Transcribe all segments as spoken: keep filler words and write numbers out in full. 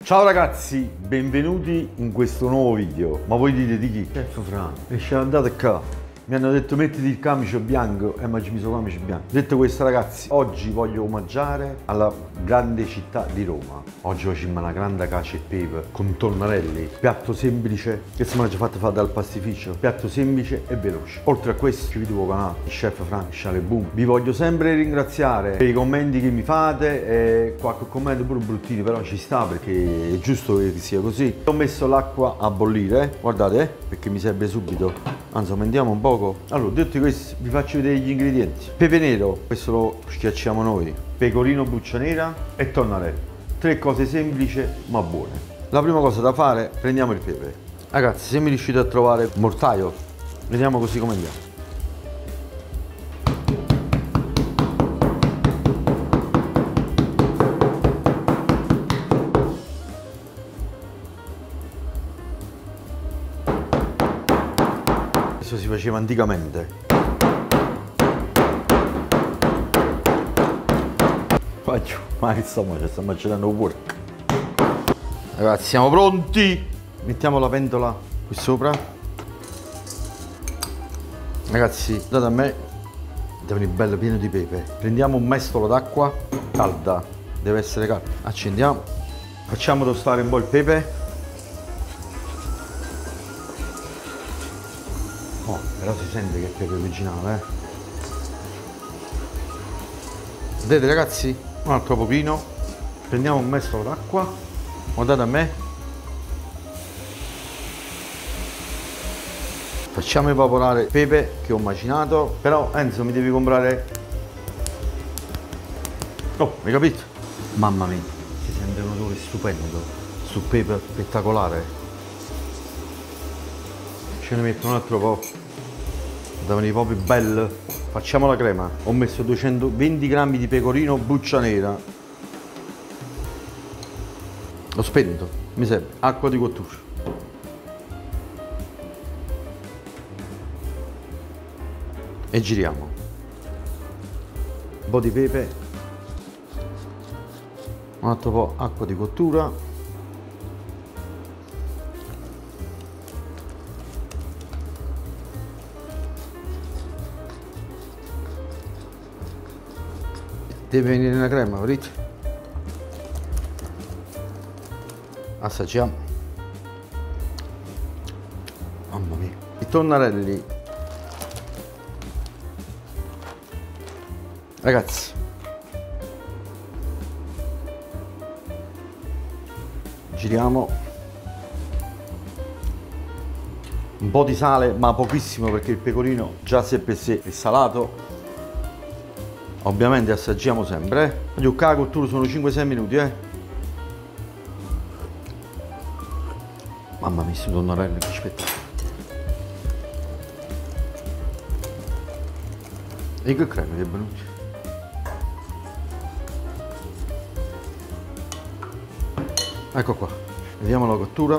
Ciao ragazzi, benvenuti in questo nuovo video. Ma voi dite di chi? Chef Fran. E ci andate qua. Mi hanno detto mettiti il camice bianco e mi ci messo il camice bianco. Detto questo ragazzi, oggi voglio omaggiare alla grande città di Roma. Oggi facciamo una grande cacio e pepe con tonnarelli. Piatto semplice che si mangia fatto fare dal pastificio. Piatto semplice e veloce. Oltre a questo iscrivetevi al canale di Chef Fran, Chale Boom. Vi voglio sempre ringraziare per i commenti che mi fate e qualche commento pure bruttino, però ci sta perché è giusto che sia così. Ho messo l'acqua a bollire, guardate eh, perché mi serve subito. Anzi, aumentiamo un poco. Allora, detto questo, vi faccio vedere gli ingredienti. Pepe nero, questo lo schiacciamo noi. Pecorino buccia nera e tonnarelli. Tre cose semplici ma buone. La prima cosa da fare, prendiamo il pepe. Ragazzi, se mi riuscite a trovare il mortaio, vediamo così come andiamo. Questo si faceva anticamente. Faccio, ma che sto facendo? Sto macinando work. Ragazzi, siamo pronti? Mettiamo la pentola qui sopra. Ragazzi, date a me, deve venire bello pieno di pepe. Prendiamo un mestolo d'acqua calda, deve essere calda. Accendiamo, facciamo tostare un po' il pepe. Oh, però si sente che è pepe originale, eh. Vedete ragazzi? Un altro pochino. Prendiamo un mestolo d'acqua. Guardate a me. Facciamo evaporare il pepe che ho macinato. Però Enzo mi devi comprare... Oh, hai capito? Mamma mia, si sente un odore stupendo. Sul pepe spettacolare. Ce ne metto un altro po'. Da venire proprio bello. Facciamo la crema. Ho messo duecentoventi grammi di pecorino buccia nera. L'ho spento. Mi serve acqua di cottura. E giriamo. Un po' di pepe. Un altro po' acqua di cottura. Deve venire una crema, vedete? Assaggiamo. Mamma mia. I tonnarelli. Ragazzi. Giriamo. Un po' di sale, ma pochissimo perché il pecorino già sé per sé è salato. Ovviamente assaggiamo sempre, eh. Io la cottura sono cinque sei minuti, eh. Mamma mia, sto tonnarello, che spettacolo. E che crema che è venuto? Ecco qua, vediamo la cottura.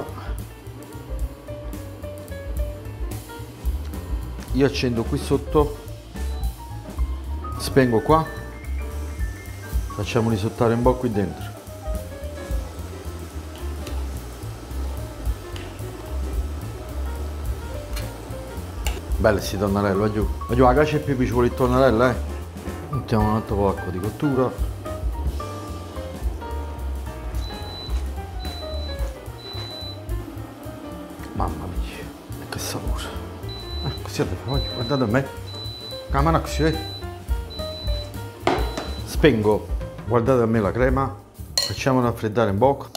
Io accendo qui sotto. Spengo qua, facciamo risottare un po' qui dentro. Bello sti tonnarello, va giù. Va giù, la cacio e pepe ci vuole il tonnarello, eh. Mettiamo un altro po' d'acqua di cottura. Mamma mia, che sapore. Eh, così è, guardate a me. Camera così, eh. Spengo, guardate a me la crema, facciamo raffreddare un po'.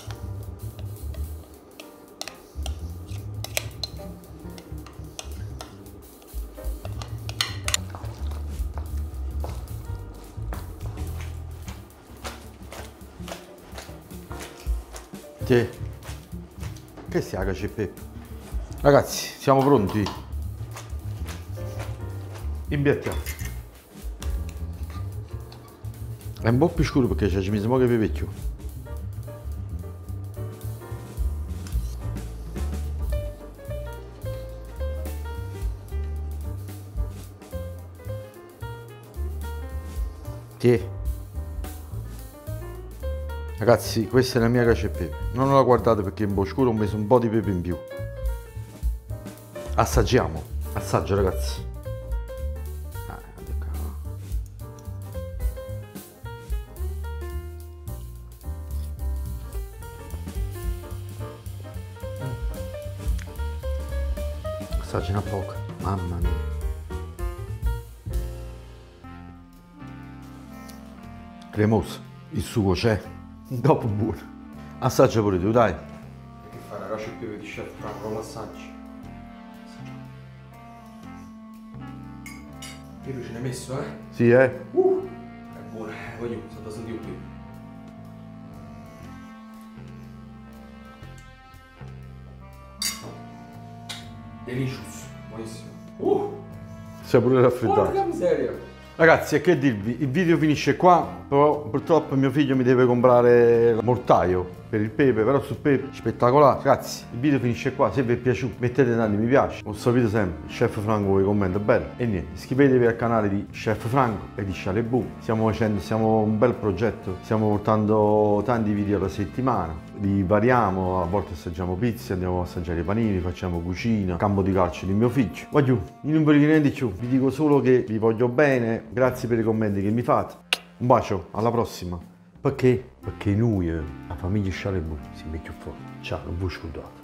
Che, che sia cacio e pepe? Ragazzi, siamo pronti? Imbiattiamo. È un po' più scuro perché ci messo poco vecchio. Sì. Ragazzi, questa è la mia cacio e pepe. Non la guardate perché in boscuro ho messo un po' di pepe in più. Assaggiamo. Assaggio, ragazzi. Assaggia una poca. Mamma mia. Cremoso. Il sugo c'è. Dopo buono. Assaggia pure tu, dai. Che fa la cacio e pepe di Chef Franco, come assaggi? Che tu ce l'hai messo, eh? Sì, eh? Uh, è buono, eh, voglio, sono da sentire qui. Delicious, buonissimo. Uh, Si è pure raffreddato. porca miseria. Ragazzi, e che dirvi, il video finisce qua, però purtroppo mio figlio mi deve comprare il mortaio per il pepe, però sul pepe spettacolare. Ragazzi, il video finisce qua, se vi è piaciuto mettete tanti mi piace, non sapete sempre, Chef Franco vi commenta bello. E niente, iscrivetevi al canale di Chef Franco e di Scialebù, stiamo facendo, siamo un bel progetto, stiamo portando tanti video alla settimana, li variamo, a volte assaggiamo pizze, andiamo a assaggiare i panini, facciamo cucina, campo di calcio di mio figlio. Voglio, io non vi dico niente di più, vi dico solo che vi voglio bene, grazie per i commenti che mi fate, un bacio, alla prossima. Perché? Perché noi, eh, la famiglia Scialebù, si mette fuori. Ciao, non vi scordate.